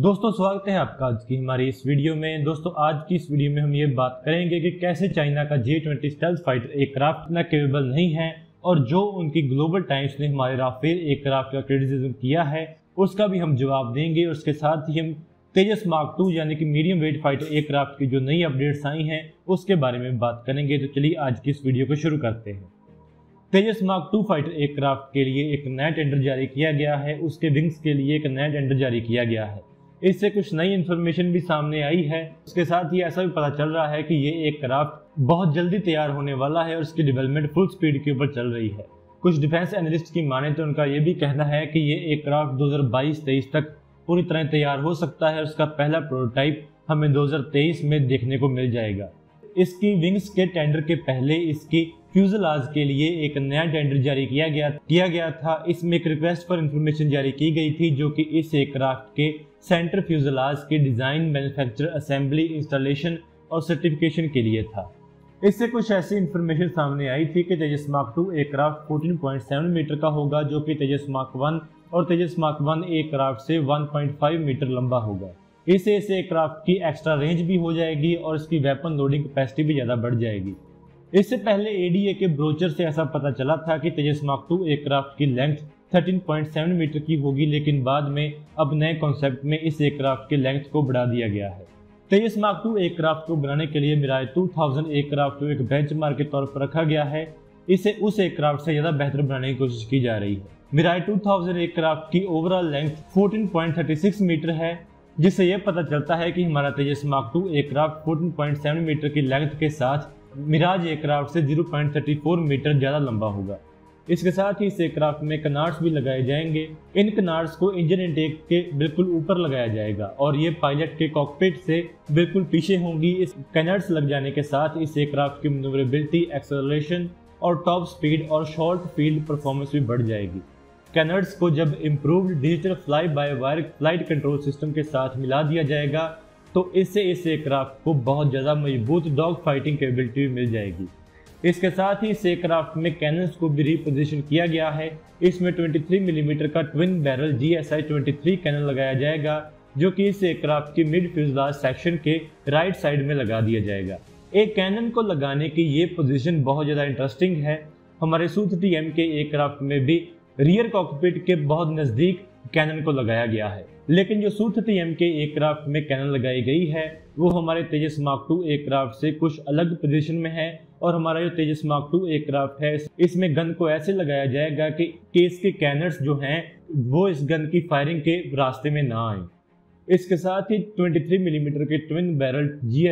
दोस्तों स्वागत है आपका आज की हमारी इस वीडियो में। दोस्तों आज की इस वीडियो में हम ये बात करेंगे कि कैसे चाइना का J-20 स्टेल्थ फाइटर एयरक्राफ्ट इतना केपेबल नहीं है और जो उनकी ग्लोबल टाइम्स ने हमारे राफेल एयरक्राफ्ट का क्रिटिसिज्म किया है उसका भी हम जवाब देंगे। और उसके साथ ही हम तेजस मार्क 2 यानी कि मीडियम वेट फाइटर एयरक्राफ्ट की जो नई अपडेट्स आई हैं उसके बारे में बात करेंगे। तो चलिए आज की इस वीडियो को शुरू करते हैं। तेजस मार्क 2 फाइटर एयरक्राफ्ट के लिए एक नया टेंडर जारी किया गया है, उसके विंग्स के लिए एक नया टेंडर जारी किया गया है। इससे कुछ नई इन्फॉर्मेशन भी सामने आई है। उसके साथ ही ऐसा भी पता चल रहा है कि ये एयरक्राफ्ट बहुत जल्दी तैयार होने वाला है और इसकी डेवलपमेंट फुल स्पीड के ऊपर चल रही है। कुछ डिफेंस एनालिस्ट की माने तो उनका ये भी कहना है कि ये एयरक्राफ्ट 2022-23 तक पूरी तरह तैयार हो सकता है और उसका पहला प्रोटोटाइप हमें 2023 में देखने को मिल जाएगा। इसकी विंग्स के टेंडर के पहले इसकी फ्यूजलाज के लिए एक नया टेंडर जारी किया गया था। इसमें एक रिक्वेस्ट फॉर इंफॉर्मेशन जारी की गई थी जो कि इस एयरक्राफ्ट के सेंटर फ्यूजलाज के डिजाइन, मैन्युफैक्चर, असेंबली, इंस्टॉलेशन और सर्टिफिकेशन के लिए था। इससे कुछ ऐसी इंफॉर्मेशन सामने आई थी कि तेजस मार्क 2 एयरक्राफ्ट 14.7 मीटर का होगा जो कि तेजस मार्क 1 और तेजस मार्क 1 एयरक्राफ्ट से 1.5 मीटर लंबा होगा। इससे इस एयरक्राफ्ट की एक्स्ट्रा रेंज भी हो जाएगी और इसकी वेपन लोडिंग कैपेसिटी भी ज़्यादा बढ़ जाएगी। इससे पहले एडीए के ब्रोचर से ऐसा पता चला था कि तेजस मार्क 2 एयरक्राफ्ट की लेंथ 13.7 मीटर की होगी, लेकिन बाद में अब नए कॉन्सेप्ट में इस एयरक्राफ्ट की लेंथ को बढ़ा दिया गया है। तेजस मार्क 2 एयरक्राफ्ट को बनाने के लिए मिराज 2000 एयरक्राफ्ट को एक बेंचमार्क के तौर पर रखा गया है। इसे उस एयरक्राफ्ट से ज़्यादा बेहतर बनाने की कोशिश की जा रही है। मिराज 2000 एयरक्राफ्ट की ओवरऑल लेंथ 14.36 मीटर है, जिससे यह पता चलता है कि हमारा तेजस मार्क 2 एयरक्राफ्ट 14.7 मीटर की लेंथ के साथ मिराज एयरक्राफ्ट से 0.34 मीटर ज़्यादा लंबा होगा। इसके साथ ही इस एयरक्राफ्ट में कनार्ड्स भी लगाए जाएंगे। इन कनार्ड्स को इंजन इनटेक के बिल्कुल ऊपर लगाया जाएगा और ये पायलट के कॉकपिट से बिल्कुल पीछे होंगी। इस कनार्ड्स लग जाने के साथ इस एयरक्राफ्ट की मैन्यूवरेबिलिटी, एक्सेलरेशन और टॉप स्पीड और शॉर्ट फील्ड परफॉर्मेंस भी बढ़ जाएगी। कैनर्ड्स को जब improved digital fly by wire flight control system के साथ मिला दिया जाएगा तो इससे इस एयरक्राफ्ट को बहुत ज़्यादा मजबूत डॉग फाइटिंग कैपेबिलिटी मिल जाएगी। इसके साथ ही इस एयरक्राफ्ट में कैनन्स को भी रिपोजिशन किया गया है। इसमें 23 मिलीमीटर का ट्विन बैरल GSI-23 कैनन लगाया जाएगा जो कि इस एयरक्राफ्ट की मिड फ्यूजलाज सेक्शन के राइट साइड में लगा दिया जाएगा। एक कैनन को लगाने की ये पोजीशन बहुत ज़्यादा इंटरेस्टिंग है। हमारे Su-30M के एयरक्राफ्ट में भी रियर कॉकपिट के बहुत नज़दीक कैनन को लगाया गया है, लेकिन जो Su-30M के एयरक्राफ्ट में कैनन लगाई गई है वो हमारे तेजस मार्क 2 एयरक्राफ्ट से कुछ अलग पोजीशन में है। और हमारा जो तेजस मार्क 2 एयरक्राफ्ट है इसमें गन को ऐसे लगाया जाएगा कि इसके कैनर्स जो हैं वो इस गन की फायरिंग के रास्ते में ना आए। इसके साथ ही 23 मिलीमीटर के ट्विन बैरल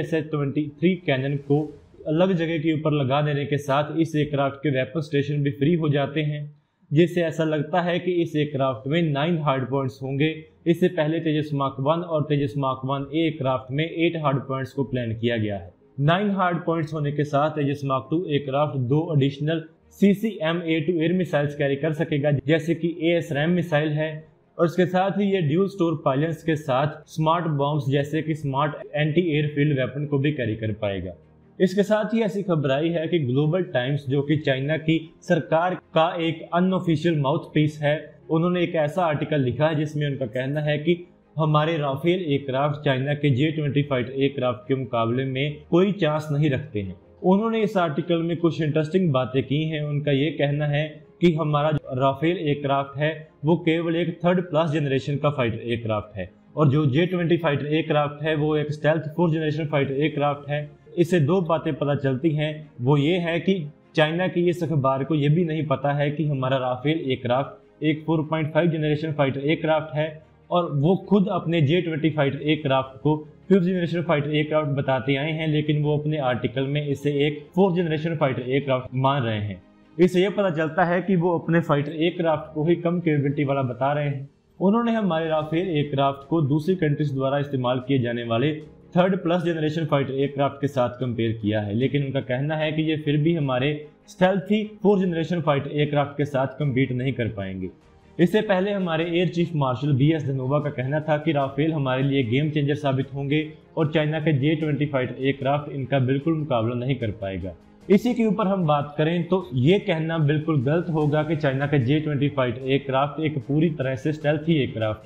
GSI-23 कैनन को अलग जगह के ऊपर लगा देने के साथ इस एयरक्राफ्ट के वेपन स्टेशन भी फ्री हो जाते हैं, जिससे ऐसा लगता है कि इस एयरक्राफ्ट में 9 हार्ड पॉइंट्स होंगे। इससे पहले तेजस मार्क 1 और तेजस मार्क 1 एयरक्राफ्ट में 8 हार्ड पॉइंट्स को प्लान किया गया है। 9 हार्ड पॉइंट्स होने के साथ Tejas mark 2 aircraft 2 additional CCM air to air missiles carry कर सकेगा, जैसे कि ASRAAM मिसाइल है। और इसके साथ ही ये ड्यूल स्टोर पायलट्स के साथ स्मार्ट बॉम्ब्स जैसे कि स्मार्ट एंटी एयरफील्ड वेपन को भी कैरी कर पाएगा। इसके साथ ही ऐसी खबर आई है कि ग्लोबल टाइम्स जो कि चाइना की सरकार का एक अनऑफिशियल माउथ पीस है, उन्होंने एक ऐसा आर्टिकल लिखा है जिसमें उनका कहना है कि हमारे राफेल एयरक्राफ्ट चाइना के J-20 फाइटर एयरक्राफ्ट के मुकाबले में कोई चांस नहीं रखते हैं। उन्होंने इस आर्टिकल में कुछ इंटरेस्टिंग बातें की हैं। उनका ये कहना है कि हमारा जो राफेल एयरक्राफ्ट है वो केवल एक 3rd क्लास जनरेशन का फाइटर एयरक्राफ्ट है और जो J-20 फाइटर एयरक्राफ्ट है वो एक stealth 4th generation fighter aircraft है। इससे दो बातें पता चलती हैं, वो ये है कि चाइना की इस अखबार को ये भी नहीं पता है कि हमारा राफेल एयरक्राफ्ट एक 4.5 जनरेशन फाइटर एयरक्राफ्ट है और वो खुद अपने J-20 फाइटर एयरक्राफ्ट को 5th जनरेशन फाइटर एयरक्राफ्ट बताते आए हैं, लेकिन वो अपने आर्टिकल में इसे एक 4th जनरेशन फाइटर एयरक्राफ्ट मान रहे हैं। इससे यह पता चलता है कि वो अपने फाइटर एयरक्राफ्ट को ही कम कैपेबिलिटी वाला बता रहे हैं। उन्होंने हमारे राफेल एयरक्राफ्ट को दूसरी कंट्रीज द्वारा इस्तेमाल किए जाने वाले 3rd plus generation fighter aircraft के साथ कंपेयर किया है, लेकिन उनका कहना है कि ये फिर भी हमारे stealthy 4th generation fighter aircraft के साथ कम्पीट नहीं कर पाएंगे। इससे पहले हमारे air chief marshal BS Dhanoa का कहना था कि राफेल हमारे लिए गेम चेंजर साबित होंगे और चाइना के J-20 फाइटर एयरक्राफ्ट इनका बिल्कुल मुकाबला नहीं कर पाएगा। इसी के ऊपर हम बात करें तो ये कहना बिल्कुल गलत होगा कि चाइना का J-20 फाइटर एयरक्राफ्ट एक पूरी तरह से स्टेल्थी एयरक्राफ्ट है।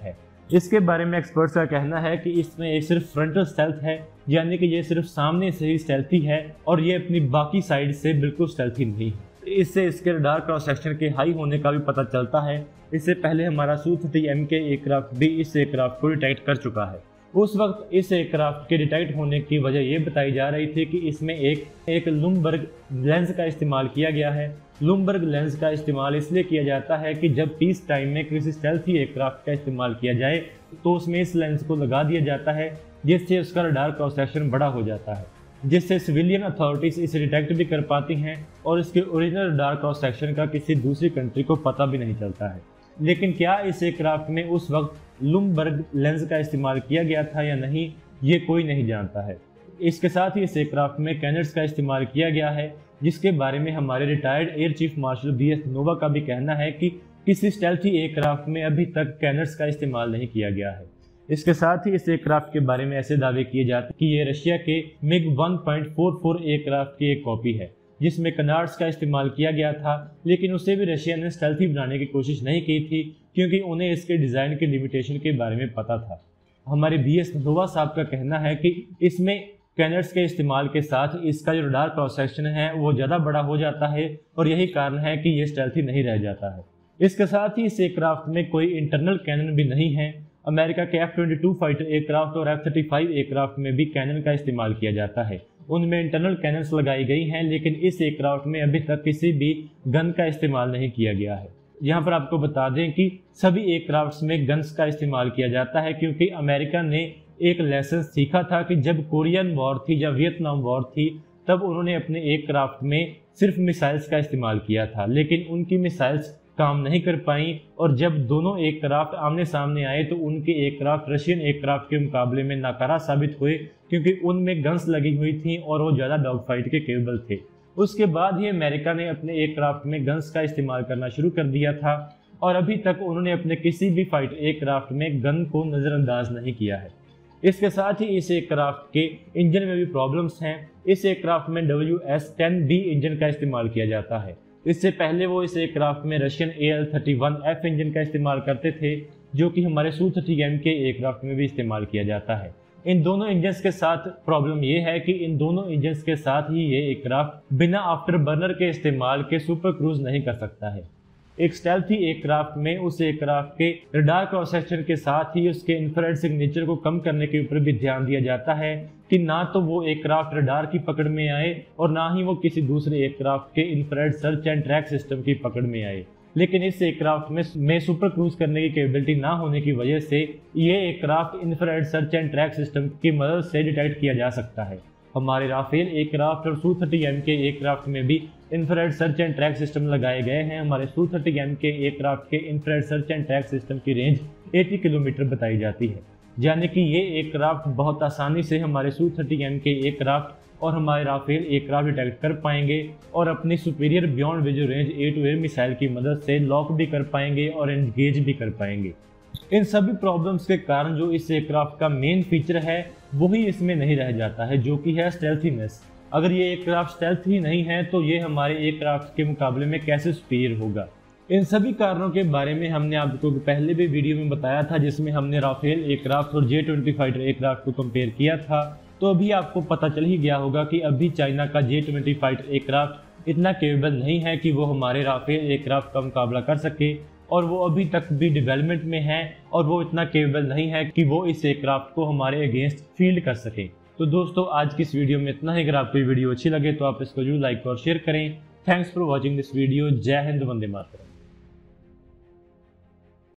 इसके बारे में एक्सपर्ट्स का कहना है कि इसमें ये सिर्फ फ्रंटल स्टेल्थ है, यानी कि ये सिर्फ सामने से ही स्टेल्थी है और ये अपनी बाकी साइड से बिल्कुल स्टेल्थी नहीं है। इससे इसके रडार क्रॉस सेक्शन के हाई होने का भी पता चलता है। इससे पहले हमारा Su-30MK एयरक्राफ्ट भी इस एयरक्राफ्ट को डिटेक्ट कर चुका है। उस वक्त इस एयरक्राफ्ट के डिटेक्ट होने की वजह ये बताई जा रही थी कि इसमें एक लुम्बर्ग लेंस का इस्तेमाल किया गया है। लुम्बर्ग लेंस का इस्तेमाल इसलिए किया जाता है कि जब पीस टाइम में किसी स्टेल्थी एयरक्राफ्ट का इस्तेमाल किया जाए तो उसमें इस लेंस को लगा दिया जाता है, जिससे उसका रडार क्रॉस सेक्शन बड़ा हो जाता है, जिससे सिविलियन अथॉरिटीज इसे डिटेक्ट भी कर पाती हैं और इसके ओरिजिनल रडार क्रॉस सेक्शन का किसी दूसरी कंट्री को पता भी नहीं चलता है। लेकिन क्या इस एयरक्राफ्ट में उस वक्त लुम्बर्ग लेंस का इस्तेमाल किया गया था या नहीं, ये कोई नहीं जानता है। इसके साथ ही इस एयरक्राफ्ट में कैनर्स का इस्तेमाल किया गया है, जिसके बारे में हमारे retired air chief marshal BS Dhanoa का भी कहना है कि किसी स्टेल्थी एयरक्राफ्ट में अभी तक कैनर्स का इस्तेमाल नहीं किया गया है। इसके साथ ही इस एयरक्राफ्ट के बारे में ऐसे दावे किए जाते हैं कि ये रशिया के MiG 1.44 एयरक्राफ्ट की एक कॉपी है, जिसमें कनार्ड्स का इस्तेमाल किया गया था, लेकिन उसे भी रशिया ने स्टेल्थी बनाने की कोशिश नहीं की थी क्योंकि उन्हें इसके डिज़ाइन के लिमिटेशन के बारे में पता था। हमारे BS धनोवा साहब का कहना है कि इसमें कैनर्स के इस्तेमाल के साथ इसका जो रडार क्रॉस सेक्शन है वो ज़्यादा बड़ा हो जाता है और यही कारण है कि ये स्टेल्थी नहीं रह जाता है। इसके साथ ही इस एयरक्राफ्ट में कोई इंटरनल कैनन भी नहीं है। अमेरिका के F-22 फाइटर एयरक्राफ्ट और F-35 एयरक्राफ्ट में भी कैनन का इस्तेमाल किया जाता है। उनमें इंटरनल कैनन्स लगाई गई हैं, लेकिन इस एयरक्राफ्ट में अभी तक किसी भी गन का इस्तेमाल नहीं किया गया है। यहाँ पर आपको बता दें कि सभी एयरक्राफ्ट्स में गन्स का इस्तेमाल किया जाता है, क्योंकि अमेरिका ने एक लेसन सीखा था कि जब कोरियन वॉर थी या वियतनाम वॉर थी तब उन्होंने अपने एयरक्राफ्ट में सिर्फ मिसाइल्स का इस्तेमाल किया था, लेकिन उनकी मिसाइल्स काम नहीं कर पाई और जब दोनों एयरक्राफ्ट आमने सामने आए तो उनके एयरक्राफ्ट रशियन एयरक्राफ्ट के मुकाबले में नाकारा साबित हुए, क्योंकि उनमें गन्स लगी हुई थी और वो ज़्यादा डॉग फाइट के केबल थे। उसके बाद ही अमेरिका ने अपने एयरक्राफ्ट में गन्स का इस्तेमाल करना शुरू कर दिया था और अभी तक उन्होंने अपने किसी भी फाइट एयरक्राफ्ट में गन को नज़रअंदाज नहीं किया है। इसके साथ ही इस एयरक्राफ्ट के इंजन में भी प्रॉब्लम्स हैं। इस एयरक्राफ्ट में WS-10B इंजन का इस्तेमाल किया जाता है। इससे पहले वो इस एयरक्राफ्ट में रशियन AL-31F इंजन का इस्तेमाल करते थे, जो कि हमारे Su-30MK एयरक्राफ्ट में भी इस्तेमाल किया जाता है। इन दोनों इंजन्स के साथ प्रॉब्लम ये है कि इन दोनों इंजन्स के साथ ही ये एयरक्राफ्ट बिना आफ्टर बर्नर के इस्तेमाल के सुपर क्रूज नहीं कर सकता है। एक स्टेल्थी एयरक्राफ्ट में उस एयरक्राफ्ट के रडार क्रॉस सेक्शन के साथ ही उसके इंफ्रारेड सिग्नेचर को कम करने के ऊपर भी ध्यान दिया जाता है कि ना तो वो एयरक्राफ्ट रडार की पकड़ में आए और ना ही वो किसी दूसरे एयरक्राफ्ट के infrared search and track system की पकड़ में आए। लेकिन इस एयरक्राफ्ट में सुपर क्रूज करने की कैपेबिलिटी ना होने की वजह से ये aircraft infrared search and track system की मदद से डिटेक्ट किया जा सकता है। हमारे राफेल एयरक्राफ्ट और Su-30MK एयरक्राफ्ट में भी infrared search and track system लगाए गए हैं। हमारे Su-30MK एयरक्राफ्ट के infrared search and track system की रेंज 80 किलोमीटर बताई जाती है, यानी कि ये एयरक्राफ्ट बहुत आसानी से हमारे Su-30MK एयरक्राफ्ट और हमारे राफेल एयरक्राफ्ट डिटेक्ट कर पाएंगे और अपनी superior beyond visual range air to air missile की मदद से लॉक भी कर पाएंगे और एंगेज भी कर पाएंगे। इन सभी प्रॉब्लम्स के कारण जो इस एयरक्राफ्ट का मेन फीचर है वही इसमें नहीं रह जाता है, जो कि है स्टेल्थीनेस। अगर ये एयरक्राफ्ट स्टेल्थ ही नहीं है तो ये हमारे एयरक्राफ्ट के मुकाबले में कैसे सुपीरियर होगा। इन सभी कारणों के बारे में हमने आपको पहले भी वीडियो में बताया था, जिसमें हमने राफेल एयरक्राफ्ट और J-20 फाइटर एयरक्राफ्ट को कंपेयर किया था। तो अभी आपको पता चल ही गया होगा कि अभी चाइना का J-20 फाइटर एयरक्राफ्ट इतना केपेबल नहीं है कि वो हमारे राफेल एयरक्राफ्ट का मुकाबला कर सके, और वो अभी तक भी डेवलपमेंट में है और वो इतना केपेबल नहीं है कि वो इस एयरक्राफ्ट को हमारे अगेंस्ट फील्ड कर सके। तो दोस्तों आज की इस वीडियो में इतना ही। अगर आपको ये वीडियो अच्छी लगे तो आप इसको जरूर लाइक और शेयर करें। Thanks for watching this video. जय हिंद, वंदे मातरम।